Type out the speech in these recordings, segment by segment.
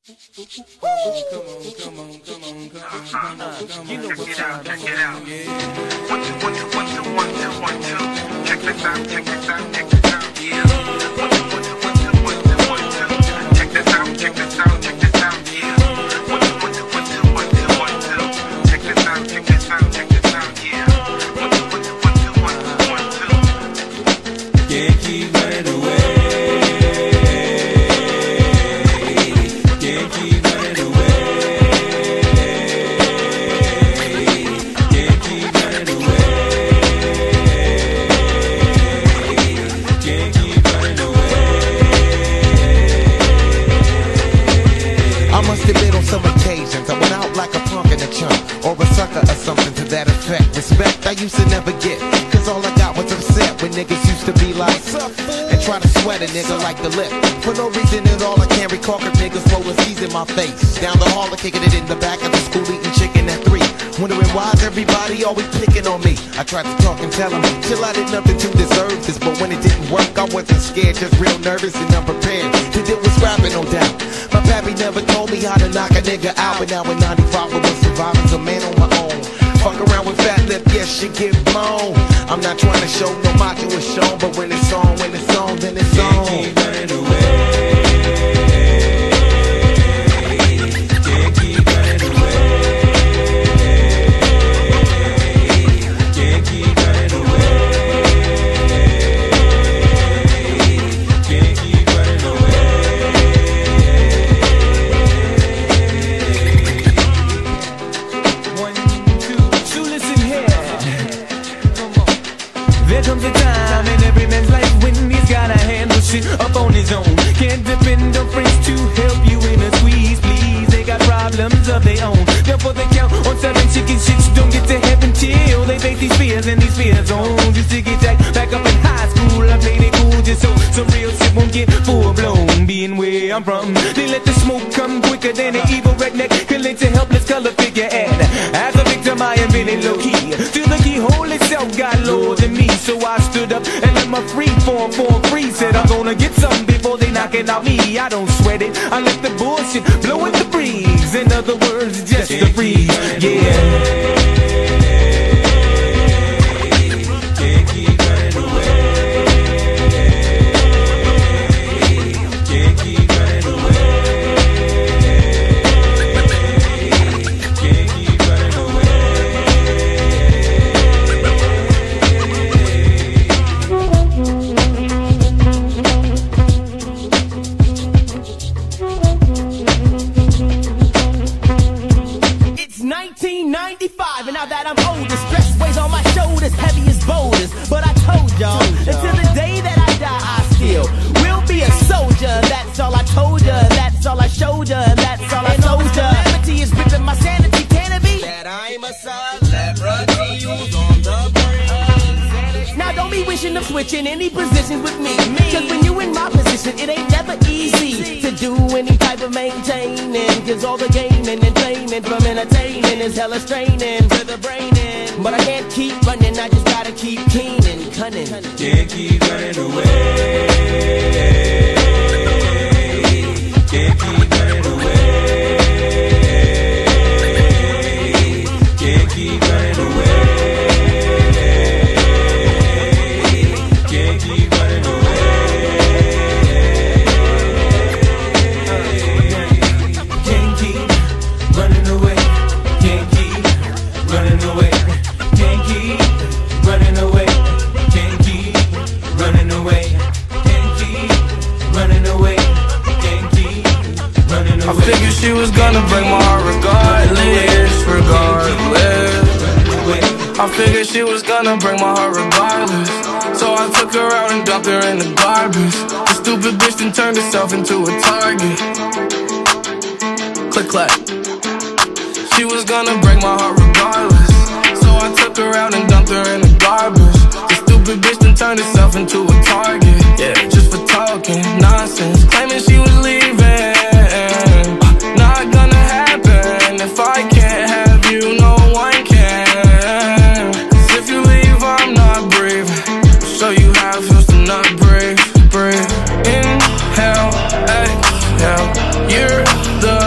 You know what time it is. 1 2 1 2 1 2 1 2 1 2. Check this out, check this out, check this out. Yeah. 1 2 1 2 1 2 1 2 1 2. Check this out, check this out, check this out. Yeah. 1 2 1 2 1 2 1 2 1 2. Check this out, check this out, check this out. Yeah. 1 2 1 2 1 2 1 2 1 2. Can't keep running away. Can't keep running away. Can't keep running away. Can't keep running away. I must have been on some occasions I went out like a punk in a chunk, or a sucker or something to that effect. Respect I used to never get, cause all I got was upset when niggas used to be like, and try to sweat a nigga like the lip. For no reason at all I can't recall, cause niggas rolling C's in my face. Down the hall, kicking it in the back of the school, eating chicken at 3. Wondering why's everybody always picking on me. I tried to talk and tell them, chill, I did nothing to deserve this. But when it didn't work, I wasn't scared, just real nervous and unprepared to deal with scrapping, no doubt. My pappy never told me how to knock a nigga out, but now in 95 I was surviving, a man on my own. Fuck around with fat lip, yes, she get blown. I'm not trying to show no macho is shown, but when it's on, then it's on. Can't keep running away. Can't keep running away. Can't keep running away. Can't keep running away. One, two, so listen here. Come on. There comes a time in every man's life when he's gotta handle shit up on his own. Can't depend on friends to help you in a squeeze, please. They got problems of their own. Therefore they count on 7 chicken shits. Don't get to heaven till they face these fears and these fears on. Just to get back up in high school, I played it cool just so some real shit won't get full blown. Being where I'm from, they let the smoke come quicker than an evil redneck collect a helpless color figure. And as a victim I am really low key. Till the keyhole itself got lower than me, so I stood up and let my free form free. Said I'm gonna get something before they knocking out me. I don't sweat it, I let the bullshit blow in the breeze. In other words, just a breeze. Yeah. Can't keep running away. Can't keep running away. Can't keep running away. It's 1995, and now that I'm older, stress weighs on my shoulders, heavy as boulders. But I told y'all, until the day that I die, I still will be a soldier. That's all I told ya, that's all I showed ya, that's all I told ya. Calamity is gripping my sanity, can it be that I'm a celebrity who's on the brink? Now don't be wishing of switching any positions with me, cause when you in my position, it ain't never easy to do any type of maintaining. Cause all the gaming and training from entertaining is hella straining to the brain. But I can't keep running, I just gotta keep cleaning, cunning. Can't keep running away. Can't keep running away. Can't keep running away. Can't keep running away. Can't keep running away. Can't keep running away. Can't keep running away. Can't keep running away. Can't keep running away. Can't keep running away. I figured she was gonna break my heart regardless. I figured she was gonna break my heart regardless. So I took her out and dumped her in the garbage. The stupid bitch then turned herself into a target. Click clack. She was gonna break my heart regardless. So I took her out and dumped her in the garbage. The stupid bitch then turned herself into a target. Yeah, just for talking nonsense, claiming she was leaving. Not gonna happen. If I can't have you, no one can. Cause if you leave, I'm not breathing. I'll show you how it feels to not breathe. Inhale, exhale. You're the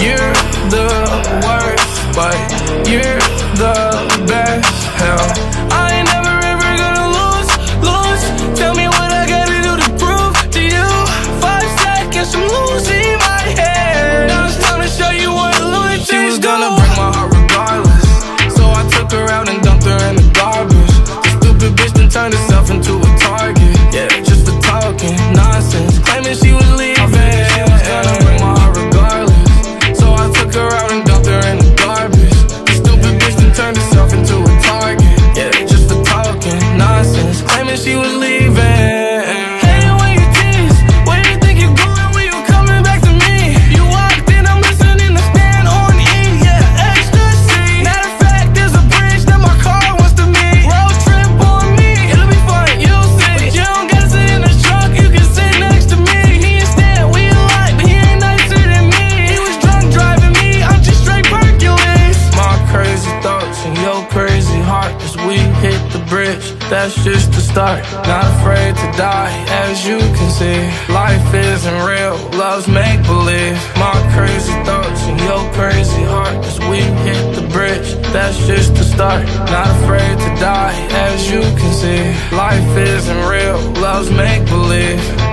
you're the worst, but you're the best. Hell, I ain't never ever gonna lose. Tell me what I gotta do to prove to you. 5 seconds, I'm losing my head. Now it's time to show you what lunatic. She was gonna break my heart regardless, so I took her out and dumped her in the garbage. The stupid bitch then turned herself into a target. Yeah, just for talking nonsense, claiming she was leaving. She was gonna break my heart regardless, so I took her out and dumped her in the garbage. The stupid bitch then turned herself into a target. Yeah, just for talking nonsense, claiming she was leaving. Hey, when you tease, where do you think you're going when you coming back to me? You walked in, I'm listening to stand on E. Yeah, ecstasy. Matter of fact, there's a bridge that my car wants to meet. Road trip on me, it'll be fun, you'll see. But you don't gotta sit in the truck, you can sit next to me. Me and Stan, we alike, but he ain't nicer than me. He was drunk driving me, I'm just straight Hercules. My crazy thoughts and your crazy heart, as we hit the bridge, that's just the start. Not afraid to die, as you can see. Life isn't real, love's make-believe. My crazy thoughts and your crazy heart, as we hit the bridge, that's just the start. Not afraid to die, as you can see. Life isn't real, love's make-believe.